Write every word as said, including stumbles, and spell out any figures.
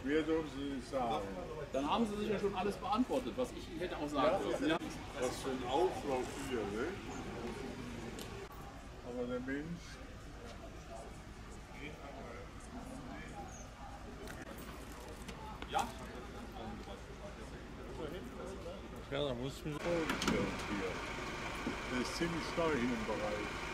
Wer dürfen Sie es sagen? Dann haben Sie sich ja schon alles beantwortet, was ich Ihnen hätte auch sagen dürfen. Ja. Was für ein Auflauf hier, ne? Aber der Mensch. Ja? Ja, da muss man hier. Der ist ziemlich neu in dem Bereich.